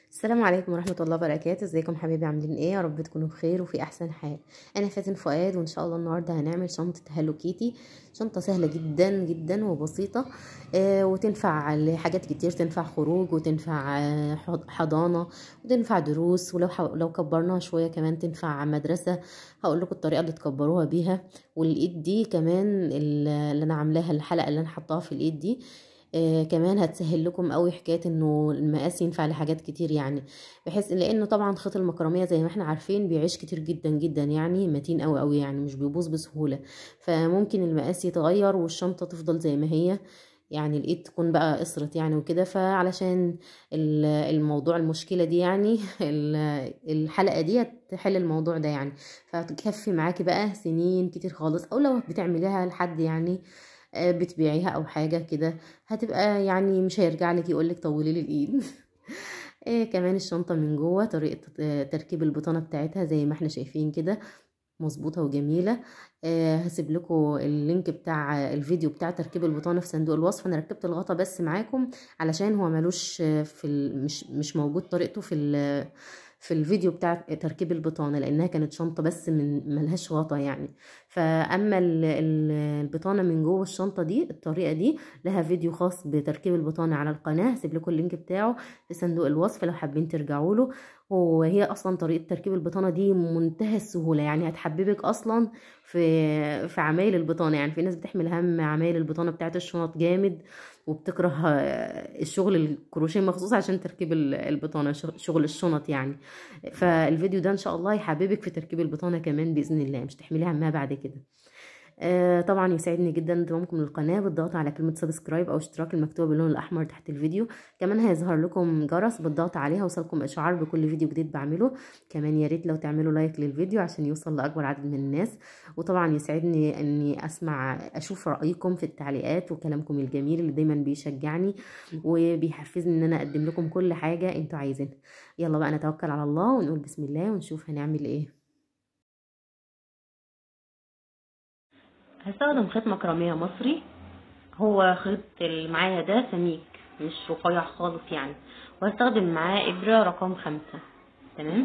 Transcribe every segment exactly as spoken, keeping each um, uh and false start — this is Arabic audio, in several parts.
السلام عليكم ورحمة الله وبركاته. ازيكم حبايبي؟ عاملين ايه؟ يا رب تكونوا بخير وفي احسن حال. انا فاتن فؤاد، وان شاء الله النهارده هنعمل شنطة هالو كيتي. شنطة سهلة جدا جدا وبسيطة، آه وتنفع لحاجات كتير. تنفع خروج، وتنفع آه حضانة، وتنفع دروس، ولو ح... لو كبرناها شوية كمان تنفع مدرسة. هقول لكم الطريقة اللي تكبروها بيها. والايد دي كمان اللي انا عاملاها، الحلقة اللي انا حطاها في الايد دي آه كمان هتسهل لكم قوي حكايه انه المقاس ينفع لحاجات كتير، يعني بحيث لانه طبعا خيط المكرميه زي ما احنا عارفين بيعيش كتير جدا جدا، يعني متين قوي قوي، يعني مش بيبوظ بسهوله. فممكن المقاس يتغير والشنطه تفضل زي ما هي، يعني الايد تكون بقى قصرت يعني وكده. فعلشان الموضوع المشكله دي يعني الحلقه دي تحل الموضوع ده يعني. فتكفي معاكي بقى سنين كتير خالص، او لو بتعمليها لحد يعني بتبيعيها او حاجه كده، هتبقى يعني مش هيرجع لك يقول لك طولي لي الايد. ايه كمان الشنطه من جوه طريقه تركيب البطانه بتاعتها زي ما احنا شايفين كده، مظبوطه وجميله. آه هسيب لكم اللينك بتاع الفيديو بتاع تركيب البطانه في صندوق الوصف. انا ركبت الغطا بس معاكم علشان هو ملوش في ال... مش مش موجود طريقته في ال... في الفيديو بتاع تركيب البطانه، لانها كانت شنطه بس من ملهاش غطا يعني. فاما ال... ال... البطانه من جوه الشنطه دي، الطريقه دي لها فيديو خاص بتركيب البطانه على القناه. هسيب لكم اللينك بتاعه في صندوق الوصف لو حابين ترجعوا له. وهي اصلا طريقه تركيب البطانه دي منتهى السهوله، يعني هتحببك اصلا في في عمايل البطانه. يعني في ناس بتحمل هم عمايل البطانه بتاعت الشنط جامد، وبتكره الشغل الكروشيه مخصوص عشان تركيب البطانه، شغل الشنط يعني. فالفيديو ده ان شاء الله يحببك في تركيب البطانه كمان باذن الله، مش تحملي همها بعد كده. آه طبعا يسعدني جدا انضمامكم للقناه بالضغط على كلمه سبسكرايب او اشتراك المكتوبه باللون الاحمر تحت الفيديو. كمان هيظهر لكم جرس بالضغط عليها وصلكم اشعار بكل فيديو جديد بعمله. كمان يا ريت لو تعملوا لايك للفيديو عشان يوصل لاكبر عدد من الناس. وطبعا يسعدني اني اسمع اشوف رايكم في التعليقات وكلامكم الجميل اللي دايما بيشجعني وبيحفزني ان انا اقدم لكم كل حاجه انتوا عايزينها. يلا بقى نتوكل على الله ونقول بسم الله ونشوف هنعمل ايه. هستخدم خيط مكرمية مصري. هو خيط اللي معايا ده سميك مش رفيع خالص يعني، وهستخدم معاه ابرة رقم خمسة. تمام.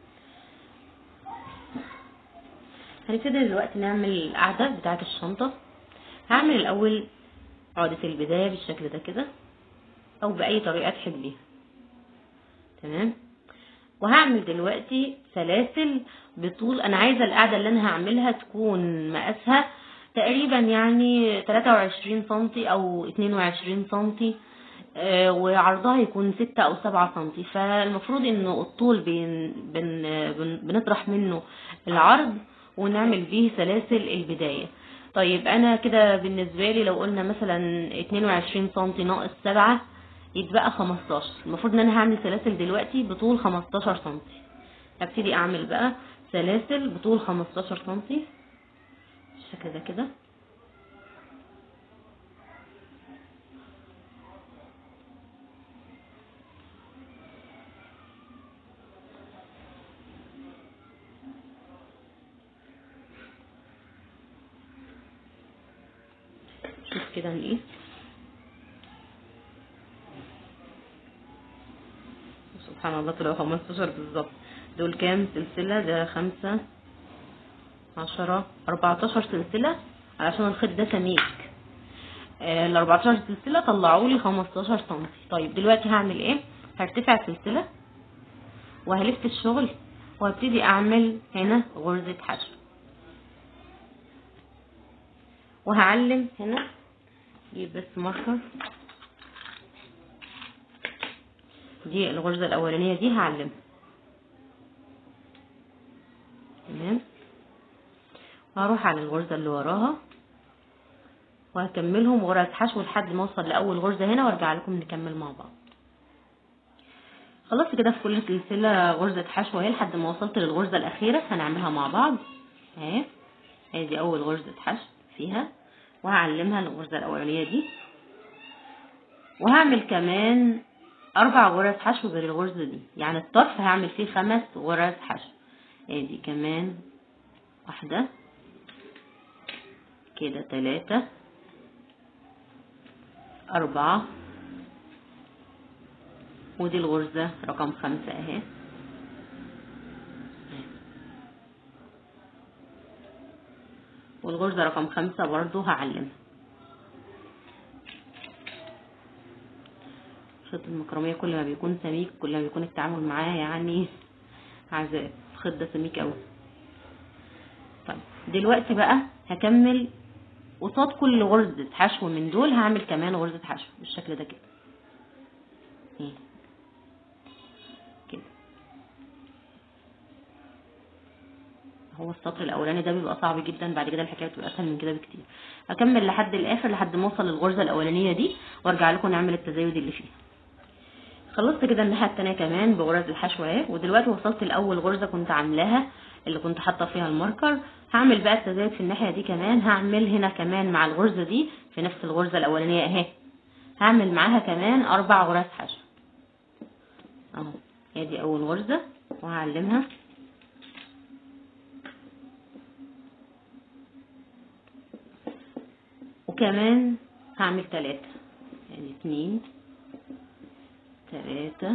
هنبتدي دلوقتي نعمل القاعدة بتاعة الشنطة. هعمل الاول عقدة البداية بالشكل ده كده، او باي طريقة تحبيها. تمام. وهعمل دلوقتي سلاسل بطول. انا عايزة القاعدة اللي انا هعملها تكون مقاسها تقريبا يعني تلاتة وعشرين سنتي او اتنين وعشرين سنتي، آه وعرضها يكون ستة او سبعة سنتي. فالمفروض انه الطول بين بن بن بنطرح منه العرض ونعمل بيه سلاسل البداية. طيب انا كده بالنسبة لي لو قلنا مثلا اتنين وعشرين سنتي ناقص سبعة يتبقى خمستاشر. المفروض ان انا هعمل سلاسل دلوقتي بطول خمستاشر سنتي. هبتدي اعمل بقى سلاسل بطول خمستاشر سنتي بالشكل ده كده. شوف كده نقيس. سبحان الله طلعوا خمستاشر بالظبط. دول كام سلسلة؟ ده خمسة عشرة اربعتاشر سلسلة علشان الخيط ده سميك. آه ال اربعتاشر سلسلة طلعوا لي خمستاشر سنتي. طيب دلوقتي هعمل ايه؟ هرتفع سلسلة وهلف الشغل وهبتدي اعمل هنا غرزة حشو، وهعلم هنا. جيب بس ماركر. دي الغرزة الاولانية دي هعلمها. تمام. هروح على الغرزة اللي وراها وهكملهم غرز حشو لحد ما اوصل لاول غرزة هنا وارجع لكم نكمل مع بعض. خلصت كده في كل سلسلة غرزة حشو اهي لحد ما وصلت للغرزة الاخيرة. هنعملها مع بعض اهي. ادي اول غرزة حشو فيها، وهعلمها الغرزة الاولانية دي، وهعمل كمان اربع غرز حشو غير الغرزة دي. يعني الطرف هعمل فيه خمس غرز حشو. ادي كمان واحدة كده، تلاتة، اربعة، ودي الغرزة رقم خمسة اهي، والغرزة رقم خمسة برضو هعلمها. خيط المكرمية كل ما بيكون سميك كل ما بيكون التعامل معاه يعني عذاب. الخيط ده سميك اوي. طيب دلوقتي بقى هكمل قصاد كل غرزة حشو من دول هعمل كمان غرزة حشو بالشكل ده كده ايه كده. هو السطر الاولاني ده بيبقى صعب جدا، بعد كده الحكايه بتبقى اسهل من كده بكتير. هكمل لحد الاخر لحد ما اوصل للغرزه الاولانيه دي وارجع لكم نعمل التزايد اللي فيها. خلصت كده الناحيه الثانيه كمان بغرز الحشو اهي، ودلوقتي وصلت لاول غرزه كنت عاملاها اللي كنت حاطه فيها الماركر. هعمل بقى التزايد في الناحيه دي كمان، هعمل هنا كمان مع الغرزه دي في نفس الغرزه الاولانيه اهي، هعمل معاها كمان اربع غرز حشو اهو. هي دي اول غرزه وهعلمها، وكمان هعمل ثلاثة يعني اتنين ثلاثة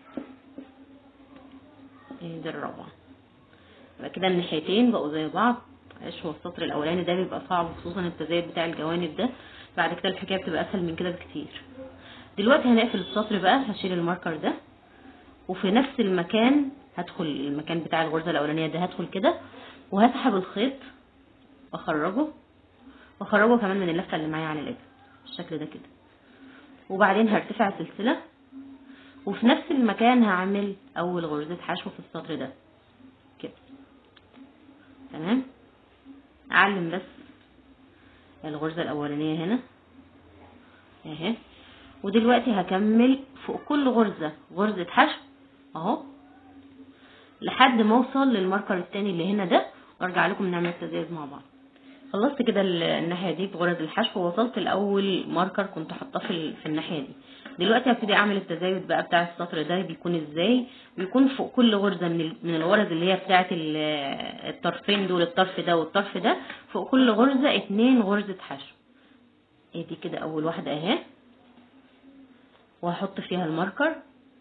دي الرابعة. يبقى كده الناحيتين بقوا زي بعض. معلش هو السطر الاولاني ده بيبقى صعب خصوصا التزايد بتاع الجوانب ده، بعد كده الحكايه بتبقى اسهل من كده بكتير. دلوقتي هنقفل السطر بقى، هشيل الماركر ده وفي نفس المكان هدخل المكان بتاع الغرزه الاولانيه ده، هدخل كده وهسحب الخيط واخرجه واخرجه كمان من اللفه اللي معايا على الابره بالشكل ده كده، وبعدين هرتفع سلسله وفي نفس المكان هعمل اول غرزه حشو في السطر ده كده تمام. اعلم بس الغرزه الاولانيه هنا اهي، ودلوقتي هكمل فوق كل غرزه غرزه حشو اهو لحد ما اوصل للماركر التاني اللي هنا ده وارجع لكم نعمل التزايد مع بعض. خلصت كده الناحيه دي بغرز الحشو ووصلت لاول ماركر كنت حاطاه في في الناحيه دي. دلوقتي هبتدي اعمل التزايد بقى بتاع السطر ده. بيكون ازاي؟ بيكون فوق كل غرزه من من الغرز اللي هي بتاعه الطرفين دول، الطرف ده والطرف ده، فوق كل غرزه اتنين غرزه حشو. ادي كده اول واحده اهي، وهحط فيها الماركر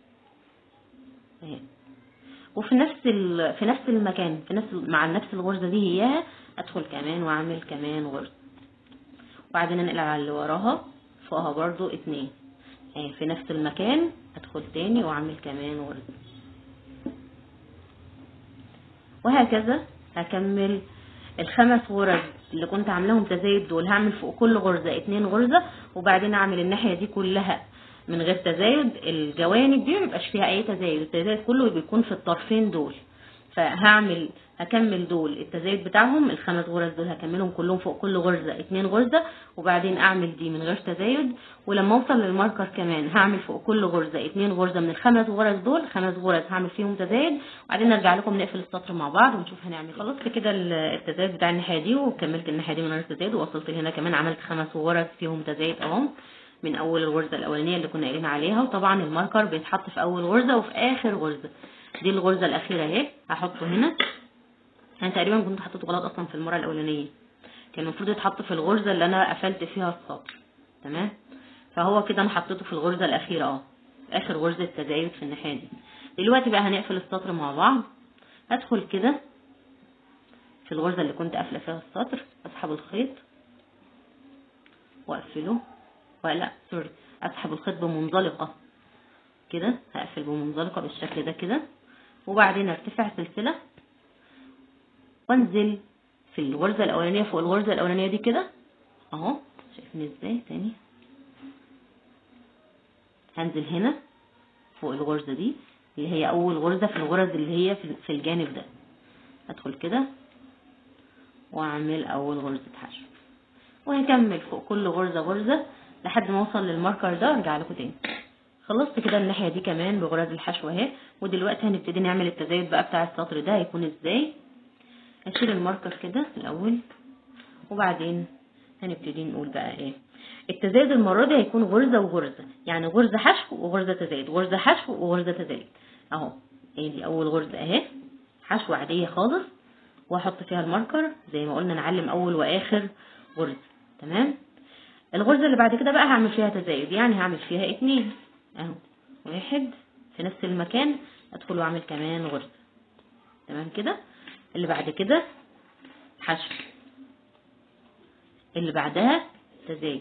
اهي، وفي نفس في نفس المكان في نفس مع نفس الغرزه دي هياها ادخل كمان واعمل كمان غرزه، وبعدين انقل على اللي وراها فوقها برضو اتنين اهي في نفس المكان، ادخل تاني واعمل كمان غرزه، وهكذا هكمل الخمس غرز اللي كنت عاملاهم تزايد دول. هعمل فوق كل غرزه اتنين غرزه، وبعدين اعمل الناحيه دي كلها من غير تزايد. الجوانب دي ميبقاش فيها اي تزايد، التزايد كله بيكون في الطرفين دول. فهعمل هكمل دول التزايد بتاعهم الخمس غرز دول هكملهم كلهم فوق كل غرزه اتنين غرزه، وبعدين اعمل دي من غير تزايد. ولما اوصل للماركر كمان هعمل فوق كل غرزه اتنين غرزه من الخمس غرز دول، خمس غرز هعمل فيهم تزايد، وبعدين ارجع لكم نقفل السطر مع بعض ونشوف هنعمل. خلصت كده التزايد بتاع الناحيه دي وكملت الناحيه دي من غير تزايد، ووصلت هنا كمان عملت خمس غرز فيهم تزايد اهم من اول الغرزه الاولانيه اللي كنا قايلين عليها. وطبعا الماركر بيتحط في اول غرزه وفي اخر غرزه. دي الغرزه الاخيره اهي هحطه هنا. انا تقريبا كنت حطيته غلط اصلا في المره الاولانيه، كان المفروض يتحط في الغرزه اللي انا قفلت فيها السطر تمام. فهو كده انا حطيته في الغرزه الاخيره اه اخر غرزه تزايد في الناحيه دي. دلوقتي بقى هنقفل السطر مع بعض. هدخل كده في الغرزه اللي كنت قافله فيها السطر، اسحب الخيط واقفله، ولا سوري اسحب الخيط بمنزلقه كده، هقفل بمنزلقه بالشكل ده كده، وبعدين ارتفع سلسله وانزل في الغرزه الاولانيه فوق الغرزه الاولانيه دي كده اهو. شايفين ازاي؟ تاني هنزل هنا فوق الغرزه دي اللي هي اول غرزه في الغرز اللي هي في الجانب ده، ادخل كده واعمل اول غرزه حشو، وهكمل فوق كل غرزه غرزه لحد ما اوصل للماركر ده وارجع لكم تاني. خلصت كده الناحيه دي كمان بغرز الحشو اهي. ودلوقتي هنبتدي نعمل التزايد بقى بتاع السطر ده. هيكون ازاي؟ هشيل الماركر كده الاول، وبعدين هنبتدي نقول بقى ايه التزايد. المره دي هيكون غرزه وغرزه، يعني غرزه حشو وغرزه تزايد، غرزه حشو وغرزه تزايد اهو. ايه دي اول غرزه اهي حشو عاديه خالص، واحط فيها الماركر زي ما قلنا نعلم اول واخر غرزه تمام. الغرزه اللي بعد كده بقى هعمل فيها تزايد، يعني هعمل فيها اتنين اهو، واحد في نفس المكان ادخل واعمل كمان غرزة. تمام كده. اللي بعد كده حشو، اللي بعدها تزايد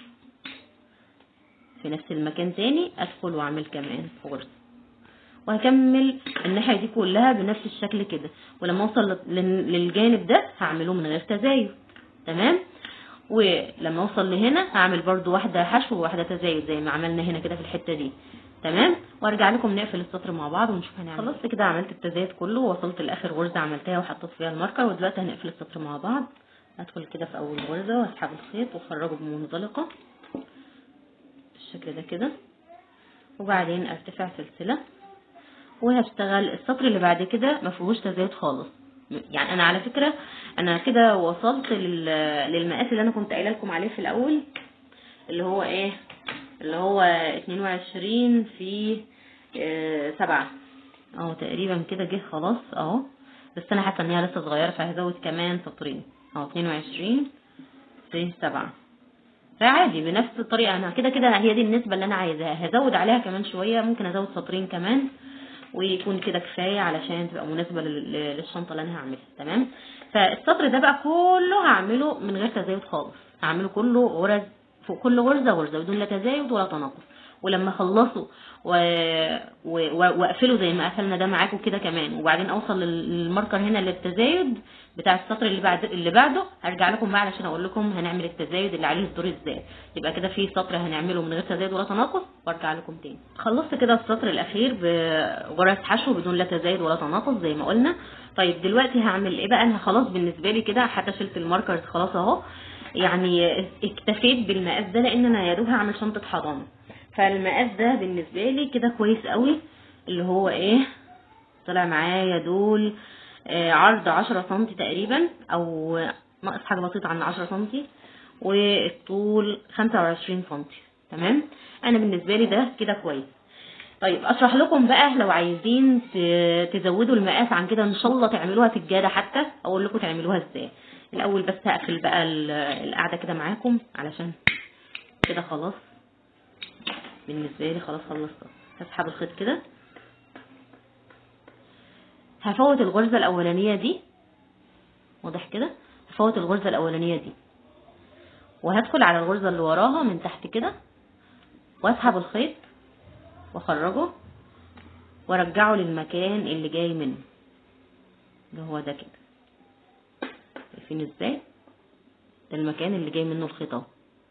في نفس المكان تاني ادخل واعمل كمان غرزة، وهكمل الناحية دي كلها بنفس الشكل كده، ولما اوصل للجانب ده هعمله من غير تزايد. تمام. ولما اوصل لهنا هعمل برضو واحدة حشو وواحدة تزايد زي ما عملنا هنا كده في الحتة دي. تمام. وارجع لكم نقفل السطر مع بعض ونشوف هنعمل. خلصت كده، عملت التزايد كله ووصلت لاخر غرزة عملتها وحطيت فيها الماركر، ودلوقتي هنقفل السطر مع بعض. هدخل كده في اول غرزة واسحب الخيط واخرجه بمنزلقة بالشكل ده كده، وبعدين ارتفع سلسلة وهشتغل السطر اللي بعد كده ما فيهوش تزايد خالص. يعني انا على فكره انا كده وصلت للمقاس اللي انا كنت قايله لكم عليه في الاول، اللي هو ايه، اللي هو اتنين وعشرين في سبعة اهو تقريبا كده جه خلاص اهو، بس انا حاسه ان هي لسه صغيره فهزود كمان سطرين اهو اتنين وعشرين في سبعة. فعادي بنفس الطريقه، انا كده كده هي دي النسبه اللي انا عايزاها، هزود عليها كمان شويه، ممكن ازود سطرين كمان ويكون كده كفايه علشان تبقى مناسبه للشنطه اللي انا هعملها. تمام. فالسطر ده بقى كله هعمله من غير تزايد خالص، هعمله كله غرز فوق كل غرزه غرزه بدون لا تزايد ولا تناقص. ولما اخلصه واقفله زي ما قفلنا ده معاكم كده كمان، وبعدين اوصل للماركر هنا للتزايد بتاع السطر اللي بعد اللي بعده، هرجع لكم بقى علشان اقول لكم هنعمل التزايد اللي عليه الدور ازاي. يبقى كده في سطر هنعمله من غير تزايد ولا تناقص وارجع لكم تاني. خلصت كده السطر الاخير بغرز حشو بدون لا تزايد ولا تناقص زي ما قلنا. طيب دلوقتي هعمل ايه بقى؟ انا خلاص بالنسبه لي كده حتى شلت الماركر خلاص اهو، يعني اكتفيت بالمقاس ده لان انا يا دوب هعمل شنطه حضانه، فالمقاس ده بالنسبه لي كده كويس قوي، اللي هو ايه طلع معايا دول آه عرض عشرة سنتي تقريبا او ناقص حاجه بسيطه عن عشرة سنتي، والطول خمسة وعشرين سنتي. تمام. انا بالنسبه لي ده كده كويس. طيب اشرح لكم بقى لو عايزين تزودوا المقاس عن كده ان شاء الله تعملوها سجاده، حتى اقول لكم تعملوها ازاي. الاول بس هقفل بقى القعده كده معاكم علشان كده خلاص بالنسبه لي خلاص خلصت. هسحب الخيط كده، هفوت الغرزه الاولانيه دي، واضح كده، هفوت الغرزه الاولانيه دي وهدخل على الغرزه اللي وراها من تحت كده، واسحب الخيط واخرجه وارجعه للمكان اللي جاي منه اللي هو ده كده. شايفين ازاي؟ ده المكان اللي جاي منه الخيط اهو،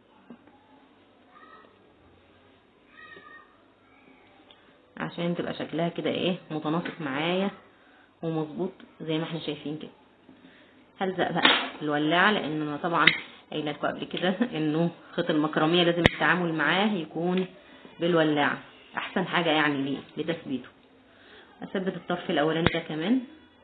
عشان تبقى شكلها كده ايه متناسق معايا ومظبوط زي ما احنا شايفين كده. هلزق بقى الولاعه لان انا طبعا قايله لكم قبل كده انه خيط المكرميه لازم التعامل معاه يكون بالولاعه، احسن حاجه يعني ليه لتثبيته. اثبت الطرف الاولاني ده كمان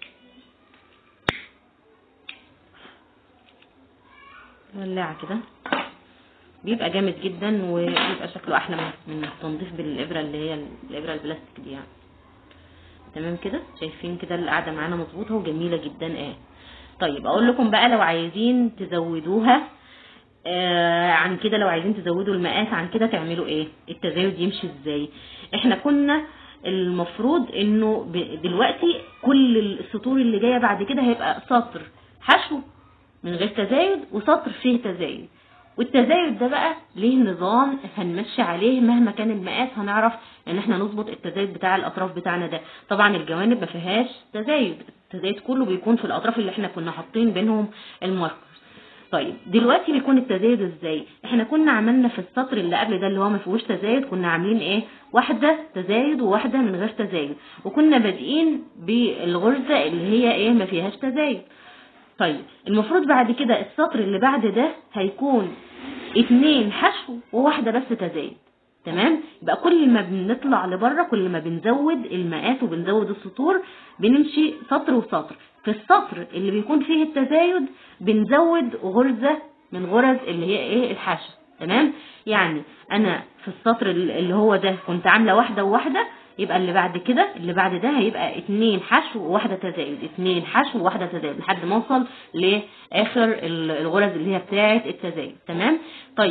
الولاعه كده، بيبقى جامد جدا وبيبقى شكله احلى من التنظيف بالابره اللي هي الابره البلاستيك دي يعني. تمام كده. شايفين كده القاعده معانا مظبوطه وجميله جدا. اه طيب اقول لكم بقى لو عايزين تزودوها آه عن كده، لو عايزين تزودوا المقاس عن كده تعملوا ايه، التزايد يمشي ازاي. احنا كنا المفروض انه دلوقتي كل السطور اللي جايه بعد كده هيبقى سطر حشو من غير تزايد وسطر فيه تزايد، والتزايد ده بقى ليه نظام هنمشي عليه مهما كان المقاس، هنعرف ان احنا نظبط التزايد بتاع الاطراف بتاعنا ده. طبعا الجوانب ما فيهاش تزايد، التزايد كله بيكون في الاطراف اللي احنا كنا حاطين بينهم الماركر. طيب دلوقتي بيكون التزايد ازاي؟ احنا كنا عملنا في السطر اللي قبل ده اللي هو ما فيهوش تزايد كنا عاملين ايه، واحده تزايد وواحده من غير تزايد، وكنا بادئين بالغرزه اللي هي ايه ما فيهاش تزايد. طيب المفروض بعد كده السطر اللي بعد ده هيكون اتنين حشو وواحده بس تزايد. تمام. يبقى كل ما بنطلع لبره كل ما بنزود المقاس وبنزود السطور، بنمشي سطر وسطر. في السطر اللي بيكون فيه التزايد بنزود غرزه من غرز اللي هي ايه الحشو. تمام. يعني انا في السطر اللي هو ده كنت عامله واحده وواحده، يبقى اللي بعد كده اللي بعد ده هيبقى اتنين حشو وواحده تزايد، اتنين حشو وواحده تزايد لحد ما اوصل لاخر الغرز اللي هي بتاعه التزايد. تمام. طيب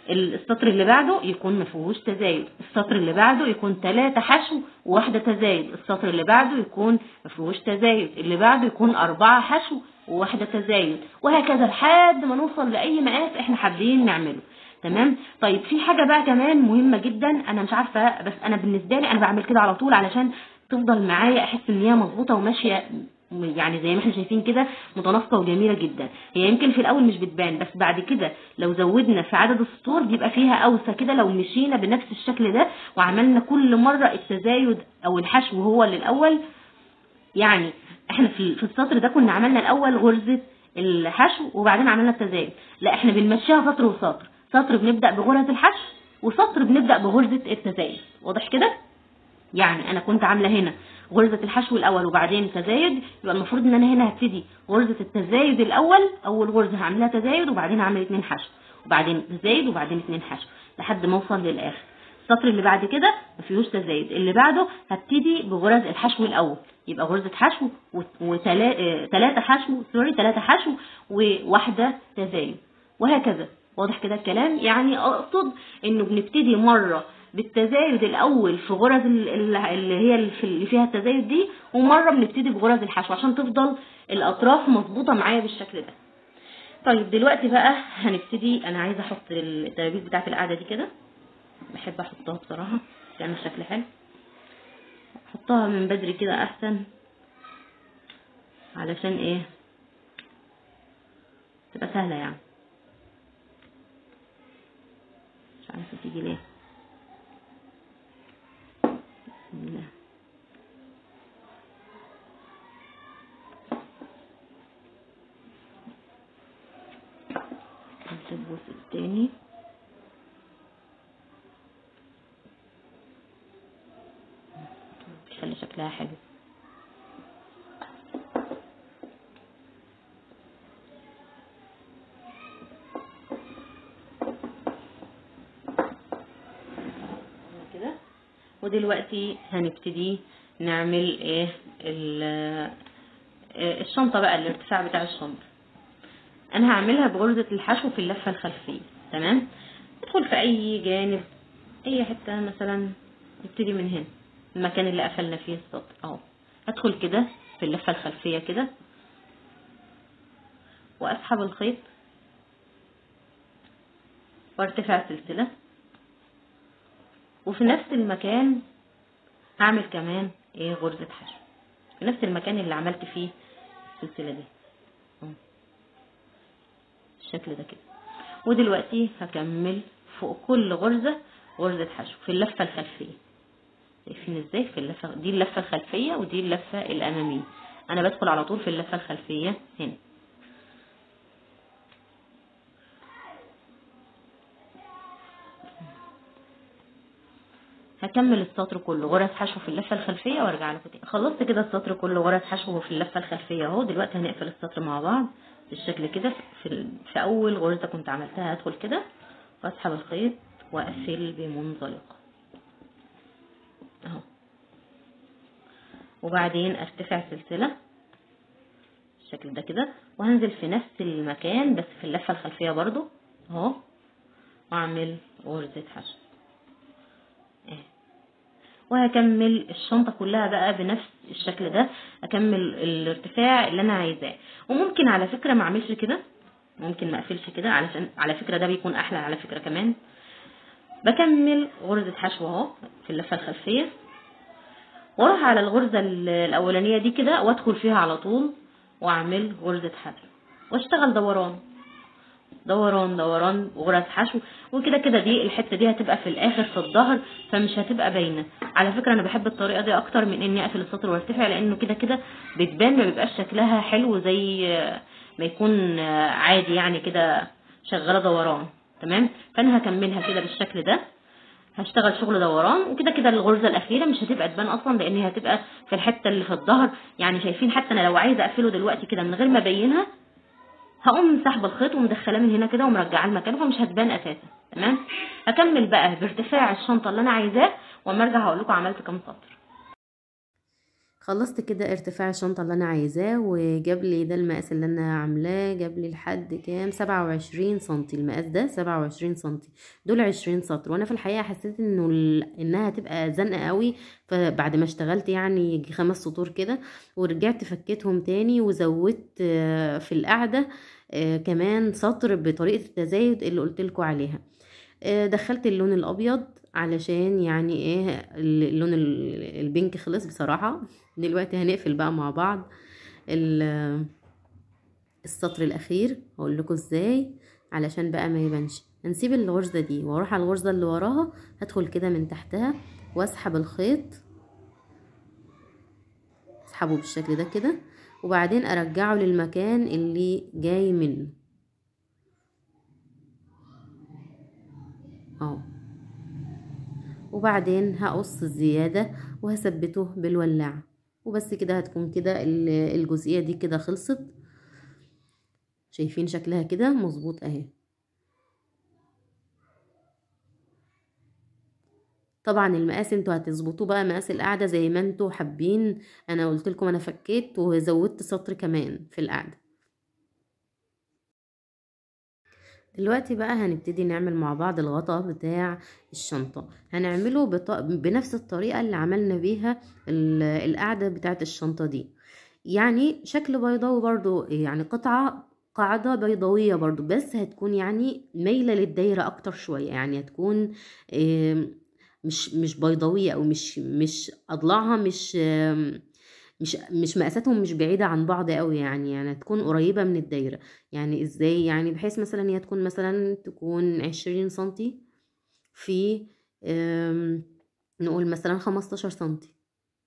السطر اللي بعده يكون ما فيهوش تزايد، السطر اللي بعده يكون ثلاثة حشو وواحدة تزايد، السطر اللي بعده يكون ما فيهوش تزايد، اللي بعده يكون أربعة حشو وواحدة تزايد، وهكذا لحد ما نوصل لأي مقاس احنا حابين نعمله. تمام. طيب في حاجة بقى كمان مهمة جدا، انا مش عارفة بس انا بالنسبة لي انا بعمل كده على طول علشان تفضل معايا احس ان هي مظبوطة وماشية يعني زي ما احنا شايفين كده متناسقه وجميله جدا. هي يمكن في الاول مش بتبان بس بعد كده لو زودنا في عدد السطور بيبقى فيها اوسع كده، لو مشينا بنفس الشكل ده وعملنا كل مره التزايد او الحشو هو اللي الاول. يعني احنا في في السطر ده كنا عملنا الاول غرزه الحشو وبعدين عملنا التزايد، لا احنا بنمشيها سطر وسطر، سطر بنبدا بغرزه الحشو وسطر بنبدا بغرزه التزايد. واضح كده؟ يعني انا كنت عامله هنا غرزه الحشو الاول وبعدين تزايد، يبقى المفروض ان انا هنا هبتدي غرزه التزايد الاول، اول غرزه هعملها تزايد وبعدين هعمل اتنين حشو وبعدين تزايد وبعدين اتنين حشو لحد ما اوصل للاخر. السطر اللي بعد كده ما فيهوش تزايد، اللي بعده هبتدي بغرز الحشو الاول، يبقى غرزه حشو وثلاثه حشو سوري ثلاثه حشو وواحده تزايد وهكذا. واضح كده الكلام؟ يعني اقصد انه بنبتدي مره بالتزايد الاول في غرز اللي هي اللي فيها التزايد دي، ومره بنبتدي بغرز الحشو عشان تفضل الاطراف مظبوطه معايا بالشكل ده. طيب دلوقتي بقى هنبتدي، انا عايزه احط الدبابيس بتاعه القاعده دي كده، بحب احطها بصراحه تعمل شكل حلو، احطها من بدري كده احسن علشان ايه تبقى سهله يعني. مش عارفه تيجي ليه. بسم الله. الجزء الثاني خلي شكلها حلو. كده. ودلوقتي هنبتدي نعمل ايه الشنطه بقى، الارتفاع بتاع الشنطه. انا هعملها بغرزه الحشو في اللفه الخلفيه. تمام. ادخل في اي جانب، اي حته مثلا، نبتدي من هنا المكان اللي قفلنا فيه السطر اهو. هدخل كده في اللفه الخلفيه كده واسحب الخيط وارتفع سلسله، وفي نفس المكان هعمل كمان ايه غرزه حشو في نفس المكان اللي عملت فيه السلسله دي بالشكل ده كده. ودلوقتي هكمل فوق كل غرزه غرزه حشو في اللفه الخلفيه. شايفين ازاي؟ في اللفه دي اللفه الخلفيه ودي اللفه الاماميه، انا بدخل على طول في اللفه الخلفيه هنا. هكمل السطر كله غرز حشو في اللفه الخلفيه وارجع لكم تاني. خلصت كده السطر كله غرز حشو في اللفه الخلفيه اهو. دلوقتي هنقفل السطر مع بعض بالشكل كده. في, في اول غرزه كنت عملتها هدخل كده واسحب الخيط واقفل بمنزلقه اهو، وبعدين ارتفع سلسله بالشكل ده كده، وهنزل في نفس المكان بس في اللفه الخلفيه برضو اهو، واعمل غرزه حشو اهي. وهكمل الشنطه كلها بقى بنفس الشكل ده، اكمل الارتفاع اللي انا عايزاه. وممكن على فكره ما اعملش كده، ممكن ما اقفلش كده علشان على فكره ده بيكون احلى على فكره كمان. بكمل غرزه حشو اهو في اللفه الخلفيه، واروح على الغرزه الاولانيه دي كده وادخل فيها على طول واعمل غرزه حشو واشتغل دوران دوران دوران وغرز حشو. وكده كده دي الحته دي هتبقى في الاخر في الظهر فمش هتبقى باينه. على فكره انا بحب الطريقه دي اكتر من اني اقفل السطر وارتفع، لانه كده كده بتبان، ما بيبقاش شكلها حلو زي ما يكون عادي يعني كده شغاله دوران. تمام. فانا هكملها كده بالشكل ده، هشتغل شغل دوران. وكده كده الغرزه الاخيره مش هتبقى تبان اصلا لان هي هتبقى في الحته اللي في الظهر. يعني شايفين حتى انا لو عايزه اقفله دلوقتي كده من غير ما ابينها هقوم سحب الخيط ومدخلاه من هنا كده ومرجعاه لمكانه فمش هتبان اساسا. تمام. هكمل بقى بارتفاع الشنطه اللي انا عايزاه واما ارجع هقول لكم عملت كام سطر. خلصت كده ارتفاع الشنطة اللي انا عايزاه، وجاب لي ده المقاس اللي انا عاملاه، جاب لي لحد كام سبعة وعشرين سنتي. المقاس ده سبعة وعشرين سنتي، دول عشرين سطر. وانا في الحقيقة حسيت انه ال... انها هتبقى زنقة قوي، فبعد ما اشتغلت يعني يجي خمس سطور كده، ورجعت فكيتهم تاني وزودت في القاعدة كمان سطر بطريقة التزايد اللي قلتلكوا عليها. دخلت اللون الابيض علشان يعني ايه اللون البينك خلص بصراحة. دلوقتي هنقفل بقى مع بعض السطر الاخير، هقول لكم ازاي علشان بقى ما يبانش. هنسيب الغرزة دي واروح على الغرزة اللي وراها، هدخل كده من تحتها واسحب الخيط، اسحبه بالشكل ده كده، وبعدين ارجعه للمكان اللي جاي منه اهو، وبعدين هقص الزيادة وهثبته بالولاعة، وبس كده هتكون كده الجزئية دي كده خلصت. شايفين شكلها كده مظبوط اهي. طبعا المقاس انتوا هتظبطوه بقى مقاس القاعدة زي ما انتوا حابين. انا قلت لكم انا فكيت وزودت سطر كمان في القاعدة. دلوقتي بقى هنبتدي نعمل مع بعض الغطاء بتاع الشنطة. هنعمله بط... بنفس الطريقة اللي عملنا بيها القاعدة بتاعت الشنطة دي، يعني شكل بيضاوي برضو، يعني قطعة قاعدة بيضاوية برضو، بس هتكون يعني مايلة للدايرة اكتر شوية، يعني هتكون مش مش بيضاوية، او مش مش اضلاعها مش مش مش مقاساتهم مش بعيدة عن بعض قوي، يعني يعني هتكون قريبة من الدايرة. يعني ازاي؟ يعني بحيث مثلا هي تكون مثلا تكون عشرين سنتي في نقول مثلا خمستاشر سنتي،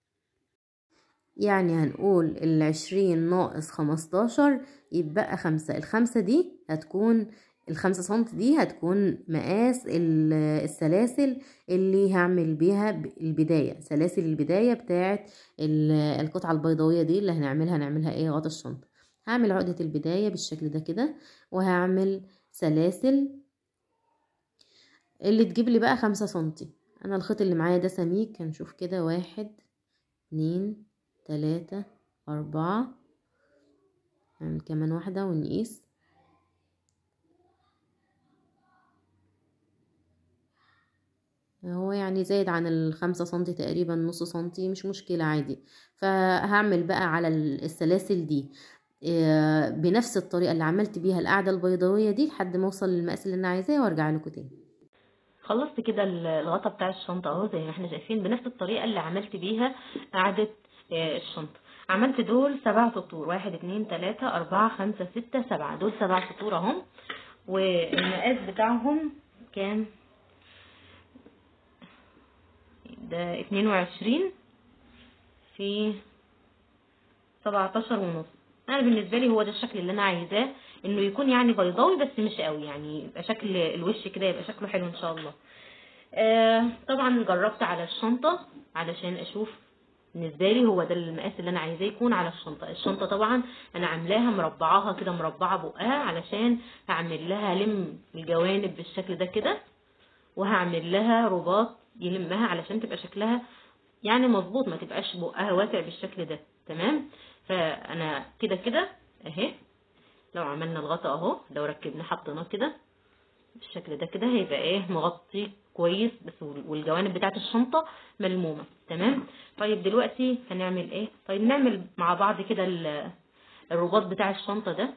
يعني هنقول العشرين ناقص خمستاشر يبقى خمسة. الخمسة دي هتكون الخمسة سنتي دي هتكون مقاس السلاسل اللي هعمل بيها البداية، سلاسل البداية بتاعت القطعة البيضاوية دي اللي هنعملها هنعملها ايه غطا الشنطة. هعمل عقدة البداية بالشكل ده كده، وهعمل سلاسل اللي تجيب لي بقى خمسة سنتي. انا الخيط اللي معايا ده سميك، هنشوف كده واحد اتنين تلاتة أربعة، نعمل كمان واحدة ونقيس. هو يعني زايد عن الخمسة سنتي تقريبا، نص سنتي مش مشكلة عادي. فهعمل بقى على السلاسل دي بنفس الطريقة اللي عملت بيها القاعدة البيضاوية دي لحد ما اوصل للمقاس اللي انا عايزاه وارجع لكم تاني. خلصت كده الغطا بتاع الشنطة اهو زي ما احنا شايفين بنفس الطريقة اللي عملت بيها قاعدة الشنطة. عملت دول سبع سطور، واحد اتنين تلاتة اربعة خمسة ستة سبعة، دول سبع سطور اهم. والمقاس بتاعهم كام؟ ده اتنين وعشرين في سبعتاشر ونص. انا بالنسبة لي هو ده الشكل اللي انا عايزاه، انه يكون يعني بيضاوي بس مش قوي، يعني يبقى شكل الوش كده يبقى شكله حلو ان شاء الله. آه طبعا جربت على الشنطة علشان اشوف بالنسبه لي هو ده المقاس اللي انا عايزاه يكون على الشنطه. الشنطه طبعا انا عاملاها مربعاها كده، مربعه بقها علشان هعمل لها لم الجوانب بالشكل ده كده، وهعمل لها رباط يلمها علشان تبقى شكلها يعني مظبوط، ما تبقاش بقها واسع بالشكل ده. تمام. فانا كده كده اهي لو عملنا الغطاء اهو، لو ركبنا حطيناه كده بالشكل ده كده هيبقى ايه مغطي كويس بس، والجوانب بتاعت الشنطة ملمومة. تمام. طيب دلوقتي هنعمل ايه؟ طيب نعمل مع بعض كده الرباط بتاع الشنطة ده.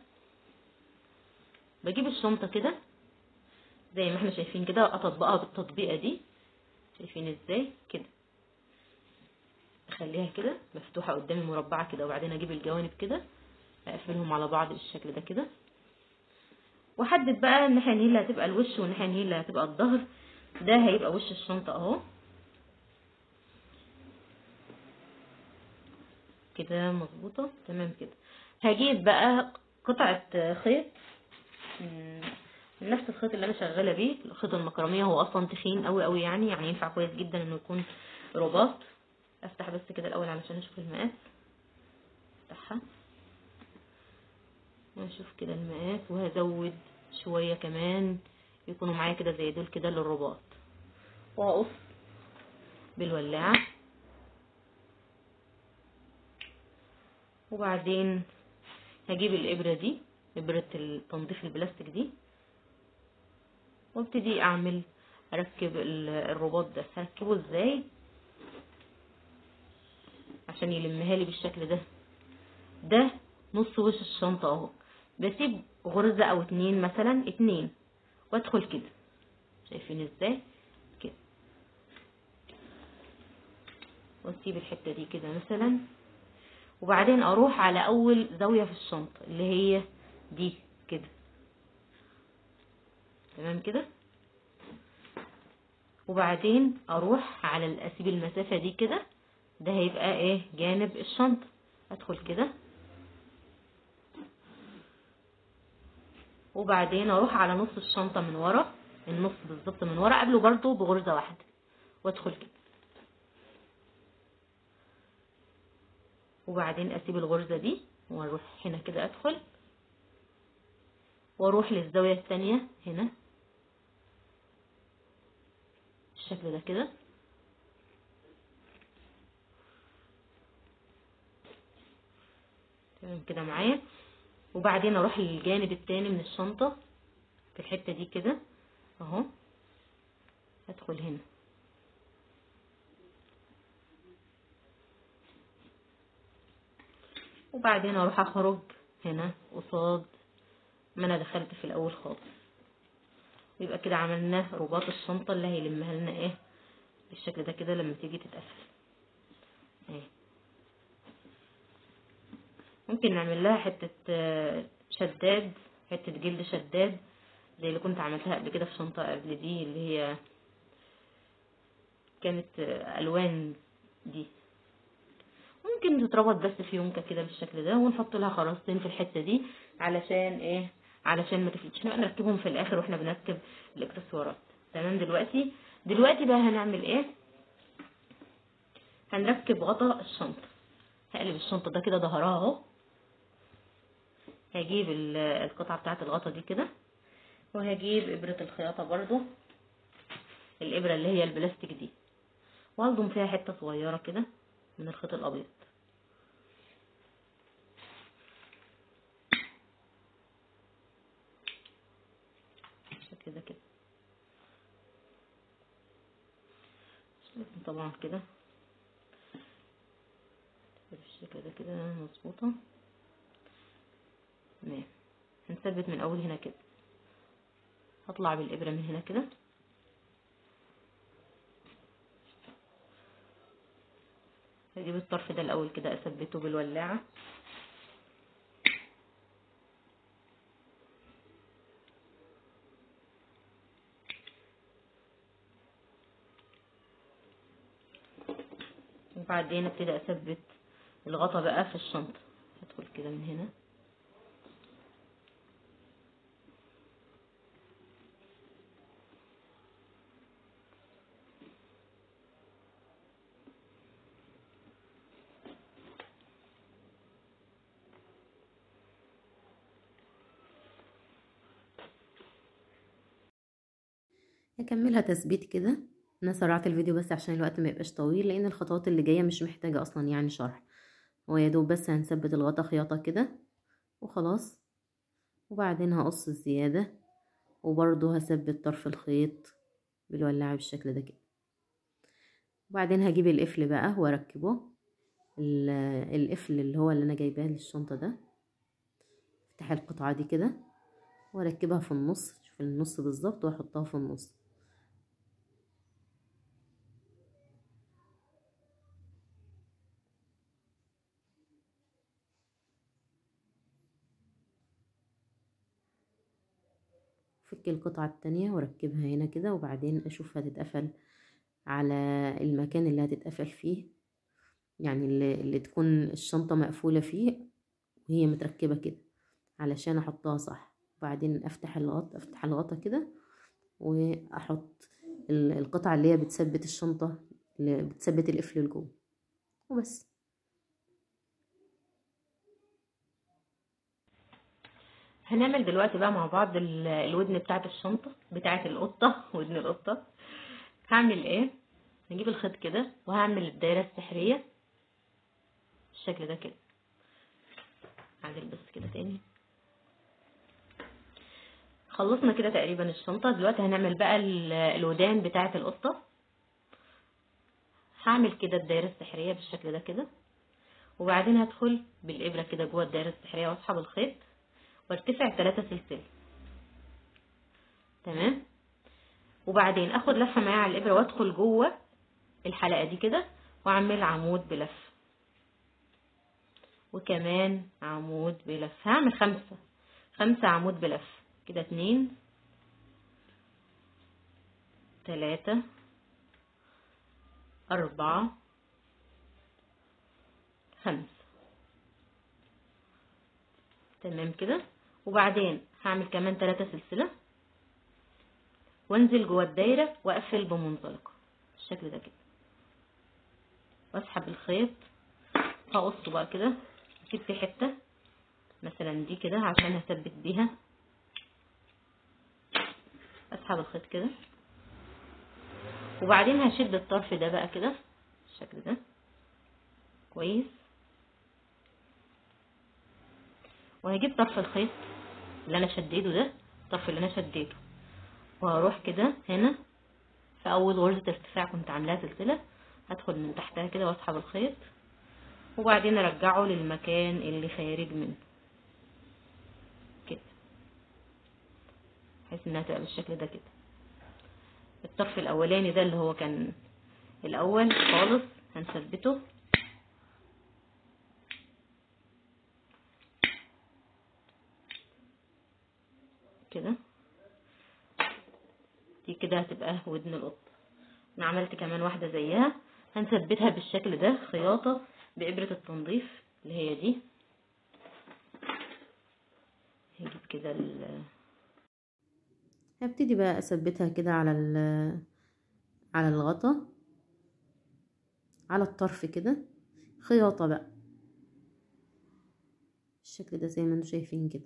بجيب الشنطة كده زي ما احنا شايفين كده، اطبقها بالتطبيقة دي، شايفين ازاي كده، اخليها كده مفتوحة قدامي مربعة كده، وبعدين اجيب الجوانب كده اقفلهم على بعض بالشكل ده كده، واحدد بقى الناحيه دي اللي هتبقى الوش والناحيه دي اللي هتبقى الظهر. ده هيبقى وش الشنطه اهو كده مظبوطه. تمام كده. هجيب بقى قطعه خيط من نفس الخيط اللي انا شغاله بيه، الخيط المكرميه، هو اصلا تخين قوي قوي يعني يعني ينفع كويس جدا انه يكون رباط. افتح بس كده الاول علشان اشوف المقاس، افتحها واشوف كده المقاس، وهزود شويه كمان يكونوا معايا كده زي دول كده للرباط، وهقص بالولاعه وبعدين هجيب الابره دي، ابره التنظيف البلاستيك دي، وابتدي اعمل اركب الرباط ده. هركبه ازاي عشان يلمها لي بالشكل ده؟ ده نص وش الشنطه اهو، بسيب غرزه او اتنين، مثلا اتنين، وادخل كده. شايفين ازاي؟ كده. واسيب الحته دي كده مثلا، وبعدين اروح على اول زاويه في الشنطه اللي هي دي كده. تمام كده. وبعدين اروح على اسيب المسافه دي كده، ده هيبقى ايه؟ جانب الشنطه. ادخل كده، وبعدين اروح على نص الشنطه من ورا، النص بالظبط من ورا، قبله برضو بغرزه واحده، وادخل كده. وبعدين اسيب الغرزه دي واروح هنا كده، ادخل واروح للزاويه الثانيه هنا بالشكل ده كده. تمام كده معايا. وبعدين اروح للجانب التاني من الشنطه في الحته دي كده اهو، ادخل هنا، وبعدين اروح اخرج هنا قصاد ما انا دخلت في الاول خالص. يبقى كده عملنا رباط الشنطه اللي هيلمها لنا ايه بالشكل ده كده لما تيجي تتقفل. اهي ممكن نعمل لها حته شداد، حته جلد شداد زي اللي كنت عملتها قبل كده في شنطه قبل دي، اللي هي كانت الوان دي. ممكن تتربط بس في يونكه كده بالشكل ده، ونحط لها خراستين في الحته دي علشان ايه؟ علشان ما تفلتش، نبقى نركبهم في الاخر واحنا بنركب الاكسسوارات. تمام. دلوقتي دلوقتي بقى هنعمل ايه؟ هنركب غطا الشنطه. هقلب الشنطه ده كده ظهرها اهو، هجيب القطعه بتاعه الغطا دي كده، وهجيب ابره الخياطه برضو، الابره اللي هي البلاستيك دي، وهلضم فيها حته صغيره كده من الخيط الابيض بالشكل ده كده. طبعا كده بالشكل ده كده مظبوطه. تمام. هنثبت من اول هنا كده، هطلع بالابره من هنا كده، هجيب الطرف ده الاول كده اثبته بالولاعه، وبعدين ابتدي اثبت الغطا بقى في الشنطه. هدخل كده من هنا، هكملها تثبيت كده. انا سرعت الفيديو بس عشان الوقت ما يبقاش طويل، لان الخطوات اللي جايه مش محتاجه اصلا يعني شرح، هو يا دوب بس هنثبت الغطا خياطه كده وخلاص. وبعدين هقص الزياده، وبرضه هثبت طرف الخيط بالولاعه بالشكل ده كده. وبعدين هجيب القفل بقى واركبه، القفل اللي هو اللي انا جايباه للشنطه ده. افتح القطعه دي كده واركبها في النص، شوف النص بالظبط، واحطها في النص. فك القطعة التانية واركبها هنا كده، وبعدين اشوف هتتقفل على المكان اللي هتتقفل فيه، يعني اللي, اللي تكون الشنطة مقفولة فيه وهي متركبة كده علشان احطها صح. وبعدين افتح الغطا افتح الغطا كده، واحط القطعة اللي هي بتثبت الشنطة، اللي بتثبت القفل لجوه، وبس. هنعمل دلوقتي بقى مع بعض الودن بتاعه الشنطه بتاعه القطه، ودن القطه. هعمل ايه؟ هجيب الخيط كده وهعمل الدايره السحريه بالشكل ده كده، نعدل بس كده تاني. خلصنا كده تقريبا الشنطة. دلوقتي هنعمل بقى الودان بتاعة القطة. هعمل كده الدايرة السحرية بالشكل ده كده، وبعدين هدخل بالإبرة كده جوه الدايرة السحرية واسحب الخيط وارتفع ثلاثة سلسلة. تمام. وبعدين اخد لفة معايا على الإبرة وادخل جوه الحلقة دي كده واعمل عمود بلف، وكمان عمود بلف. هعمل خمسة خمسة عمود بلف كده، اتنين تلاتة أربعة خمسة. تمام كده. وبعدين هعمل كمان تلاتة سلسلة وانزل جوه الدايرة واقفل بمنزلقة بالشكل ده كده، واسحب الخيط هقصه بقى كده، اسيب في حتة مثلا دي كده عشان هثبت بيها. اسحب الخيط كده وبعدين هشد الطرف ده بقى كده بالشكل ده كويس، وهجيب طرف الخيط اللي انا شديته ده، الطرف اللي انا شديته، وهروح كده هنا في اول غرزة ارتفاع كنت عاملاها سلسلة، هدخل من تحتها كده واسحب الخيط وبعدين ارجعه للمكان اللي خارج منه كده، بحيث انها تبقى بالشكل ده كده. الطرف الاولاني ده اللي هو كان الاول خالص هنثبته كده. دي كده هتبقى ودن القط. انا عملت كمان واحدة زيها هنثبتها بالشكل ده، خياطة بإبرة التنظيف اللي هي دي. هجيب كده ال هبتدي بقى اثبتها كده على ال على الغطا على الطرف كده، خياطة بقى بالشكل ده زي ما انتم شايفين كده.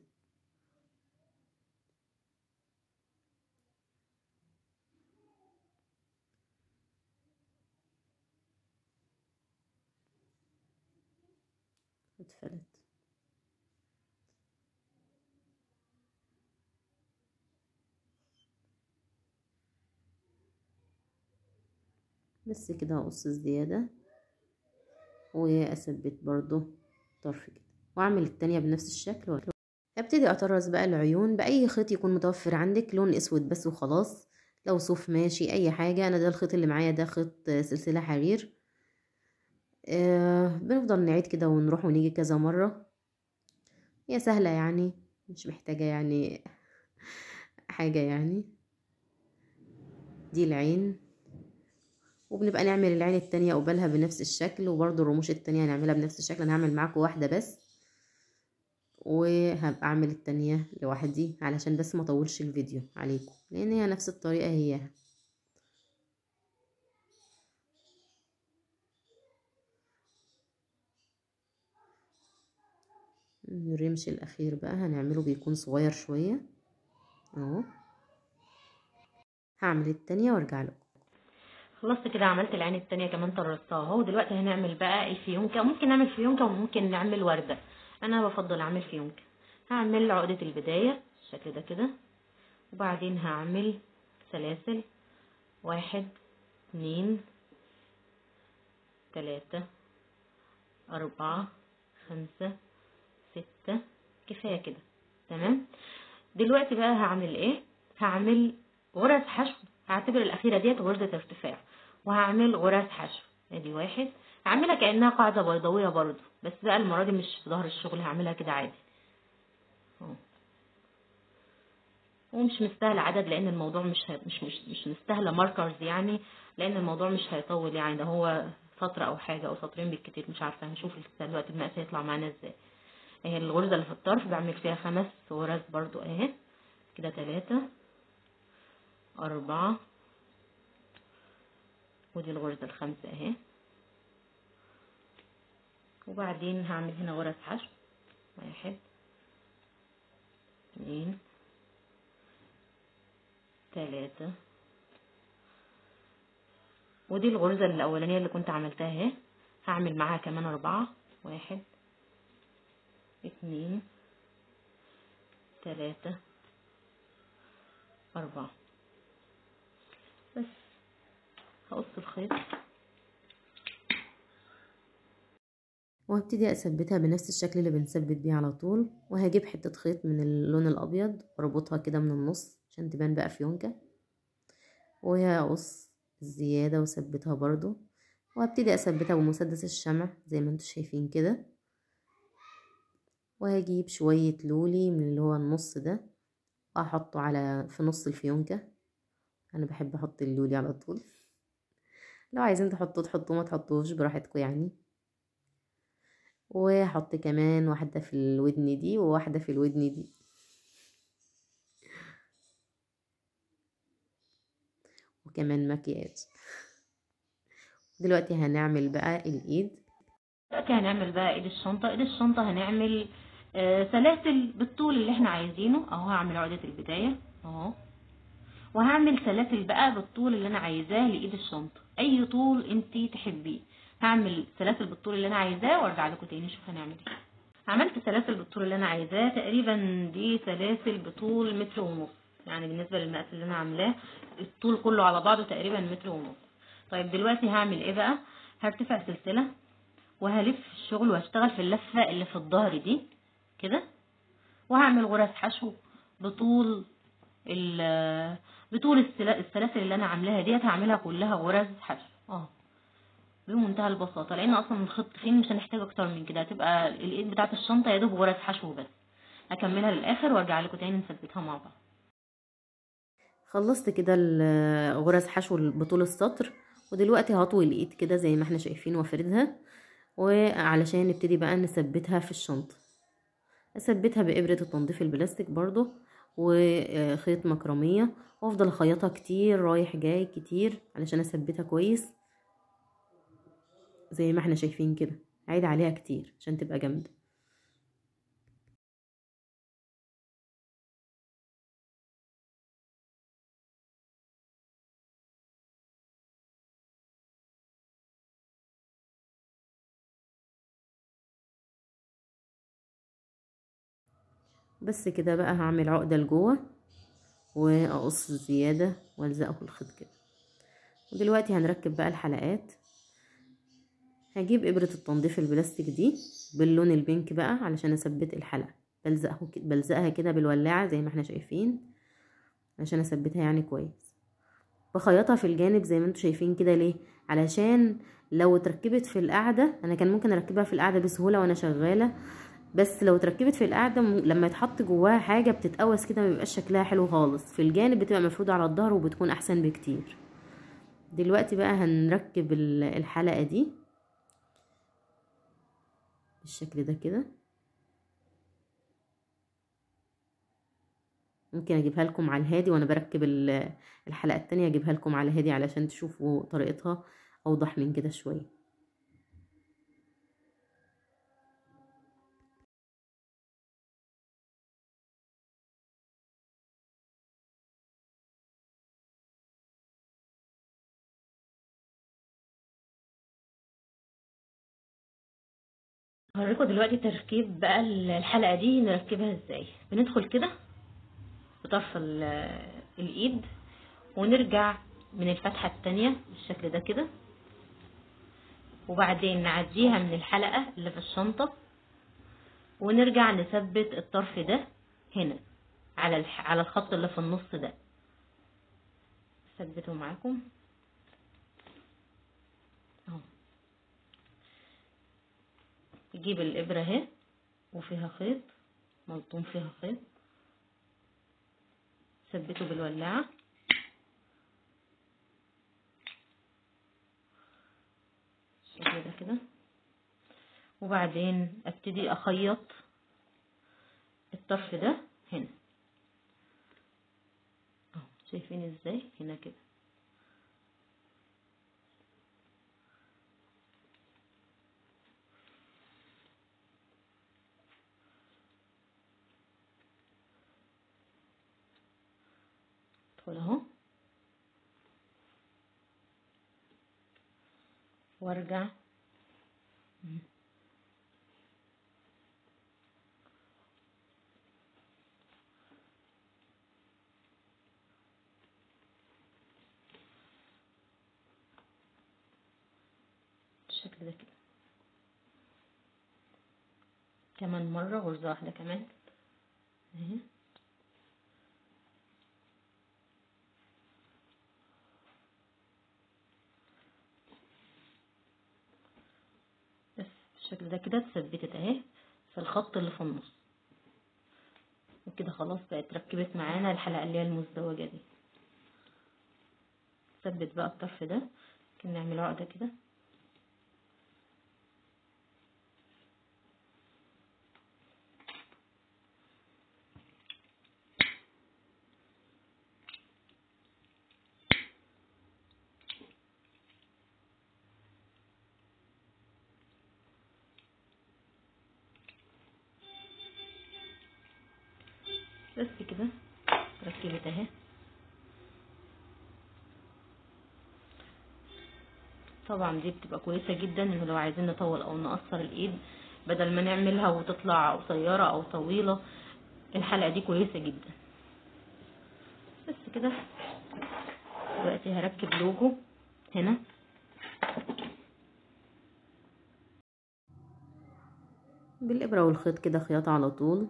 اتفلت. بس كده هقص الزيادة واثبت برضو طرف كده واعمل التانية بنفس الشكل. هبتدي اطرز بقى العيون باي خيط يكون متوفر عندك، لون اسود بس وخلاص، لو صوف ماشي اي حاجة. انا ده الخيط اللي معايا ده خيط سلسلة حرير. آه بنفضل نعيد كده ونروح ونيجي كذا مرة، هي سهلة يعني مش محتاجة يعني حاجة يعني. دي العين، وبنبقى نعمل العين التانية قبالها بنفس الشكل، وبرضو الرموش التانية هنعملها بنفس الشكل. انا هعمل معاكم واحدة بس وهبقى اعمل التانية لوحدي علشان بس ما اطولش الفيديو عليكم، لان هي نفس الطريقة هي. الرمش الاخير بقى هنعمله بيكون صغير شوية اهو. هعمل التانية وارجع لكم. خلصت كده، عملت العين التانية كمان طرزتها اهو. دلوقتي هنعمل بقى الفيونكة. ممكن نعمل فيونكة وممكن نعمل وردة، انا بفضل اعمل فيونكة. هعمل عقدة البداية بالشكل ده كده، وبعدين هعمل سلاسل واحد اتنين تلاتة اربعة خمسة ستة، كفاية كده. تمام. دلوقتي بقى هعمل ايه؟ هعمل غرز حشو. هعتبر الاخيرة ديت غرزة ارتفاع، وهعمل غرز حشو. ادي واحد، هعملها كأنها قاعدة بيضاوية برضو، بس بقى المرة دي مش في ظهر الشغل، هعملها كده عادي اهو. ومش مستاهله عدد، لان الموضوع مش هي... مش مش مش مستاهله ماركرز يعني، لان الموضوع مش هيطول يعني، ده هو سطر او حاجه او سطرين بالكتير، مش عارفه. هنشوف دلوقتي المقاس هيطلع معانا ازاي. اهي الغرزه اللي في الطرف بعمل فيها خمس غرز برضو اهي كده، تلاتة أربعة، ودي الغرزة الخامسة اهي. وبعدين هعمل هنا غرز حشو، واحد اتنين تلاتة، ودي الغرزة الأولانية اللي كنت عملتها اهي، هعمل معاها كمان أربعة، واحد اتنين تلاتة اربعة. بس هقص الخيط وهبتدي اثبتها بنفس الشكل اللي بنثبت بيه على طول، وهجيب حتة خيط من اللون الابيض واربطها كده من النص عشان تبان بقى فيونكة، وهقص الزيادة واثبتها برضو، وهبتدي اثبتها بمسدس الشمع زي ما انتوا شايفين كده. وهجيب شوية لولي من اللي هو النص ده واحطه على في نص الفيونكة. انا بحب احط اللولي على طول، لو عايزين تحطوه تحطوه، ما تحطوش براحتكم يعني. وهحط كمان واحدة في الودن دي وواحدة في الودن دي، وكمان مكياج. دلوقتي هنعمل بقى الايد. دلوقتي هنعمل بقى ايد الشنطة. ايد الشنطة هنعمل آه سلاسل بالطول اللي احنا عايزينه اهو. هعمل عقدة البداية اهو، وهعمل سلاسل بقى بالطول اللي انا عايزاه لايد الشنطة، اي طول انتي تحبيه. هعمل سلاسل بالطول اللي انا عايزاه وارجع لكم تاني نشوف هنعمل ايه. عملت سلاسل بالطول اللي انا عايزاه، تقريبا دي سلاسل بطول متر ونص، يعني بالنسبة للمقاس اللي انا عاملاه الطول كله على بعضه تقريبا متر ونص. طيب دلوقتي هعمل ايه بقى؟ هرتفع سلسلة وهلف الشغل وهشتغل في اللفة اللي في الظهر دي كده، وهعمل غرز حشو بطول ال بطول السلاسل اللي انا عاملاها ديت. هعملها كلها غرز حشو اه بمنتهى البساطه، لان اصلا الخط تخين مش هنحتاج اكتر من كده، هتبقى الايد بتاعه الشنطه يا دوب غرز حشو بس. هكملها للاخر وارجع لكم تاني نثبتها مع بعض. خلصت كده غرز حشو بطول السطر، ودلوقتي هطوي الايد كده زي ما احنا شايفين وافردها، وعلشان نبتدي بقى نثبتها في الشنطه. اثبتها بابره التنظيف البلاستيك برضو وخيط مكرميه، وافضل اخيطها كتير رايح جاي كتير علشان اثبتها كويس زي ما احنا شايفين كده. عيد عليها كتير عشان تبقى جامده. بس كده بقى هعمل عقده لجوه واقص الزياده والزقه في الخيط كده. ودلوقتي هنركب بقى الحلقات. هجيب ابرة التنظيف البلاستيك دي باللون البينك بقى علشان اثبت الحلقة. بلزقه بلزقها كده بالولاعة زي ما احنا شايفين عشان اثبتها يعني كويس. بخيطها في الجانب زي ما انتوا شايفين كده. ليه؟ علشان لو اتركبت في القاعدة، انا كان ممكن اركبها في القاعدة بسهولة وانا شغالة، بس لو اتركبت في القاعدة لما يتحط جواها حاجة بتتقوس كده، مبيبقاش شكلها حلو خالص. في الجانب بتبقى مفرودة على الظهر وبتكون احسن بكتير. دلوقتي بقى هنركب الحلقة دي بالشكل ده كده. ممكن اجيبها لكم على الهادي وانا بركب الحلقة التانية، اجيبها لكم على الهادي علشان تشوفوا طريقتها اوضح من كده شوية. هوريكم دلوقتي تركيب بقى الحلقة دي نركبها ازاي. بندخل كده بطرف الايد ونرجع من الفتحة التانية بالشكل ده كده، وبعدين نعديها من الحلقة اللي في الشنطة ونرجع نثبت الطرف ده هنا على على الخط اللي في النص ده. ثبته معاكم اهو. نجيب الابرة اهي وفيها خيط ملطوم فيها خيط، ثبته بالولاعة بالشكل ده كده، وبعدين ابتدي اخيط الطرف ده هنا اهو. شايفين ازاي هنا كده. ادخل اهو وارجع كده كده. كمان مرة غرزة واحدة كمان اهي. بس بالشكل ده كده اتثبتت اهي في الخط اللي في النص، وكده خلاص بقت ركبت معانا الحلقة اللي هي المزدوجة دي. ثبت بقى الطرف ده، ممكن نعمل عقدة كده بس كده ركبت اهي. طبعا دي بتبقى كويسة جدا انه لو عايزين نطول او نقصر الايد بدل ما نعملها وتطلع قصيرة او طويلة، الحلقة دي كويسة جدا. بس كده دلوقتي هركب لوجو هنا. بالإبرة والخيط كده خياطة على طول.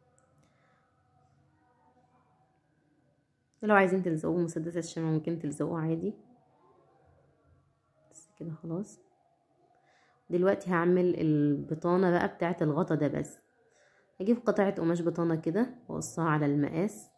لو عايزين تلزقوه بمسدس الشمع ممكن تلزقوه عادي. بس كده خلاص. دلوقتي هعمل البطانة بقى بتاعة الغطا ده. بس هجيب قطعة قماش بطانة كده واقصها على المقاس،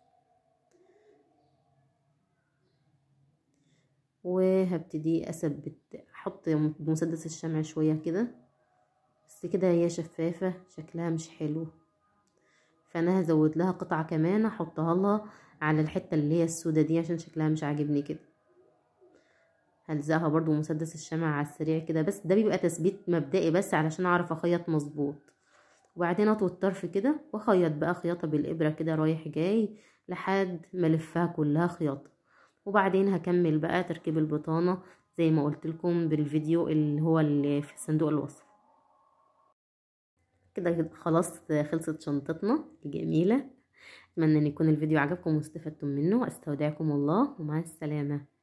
وهبتدي اثبت، احط بمسدس الشمع شوية كده. بس كده هي شفافة شكلها مش حلو، فانا هزود لها قطعة كمان احطها لها على الحتة اللي هي السودة دي عشان شكلها مش عاجبني كده. هلزقها برضو بمسدس الشمع على السريع كده، بس ده بيبقى تثبيت مبدئي بس علشان اعرف اخيط مظبوط. وبعدين اطوي الطرف كده واخيط بقى خياطة بالابرة كده رايح جاي لحد ما الفها كلها خياطة. وبعدين هكمل بقى تركيب البطانة زي ما قلت لكم بالفيديو اللي هو اللي في صندوق الوصف. كده خلاص خلصت شنطتنا الجميلة. اتمنى ان يكون الفيديو عجبكم واستفدتم منه. استودعكم الله ومع السلامة.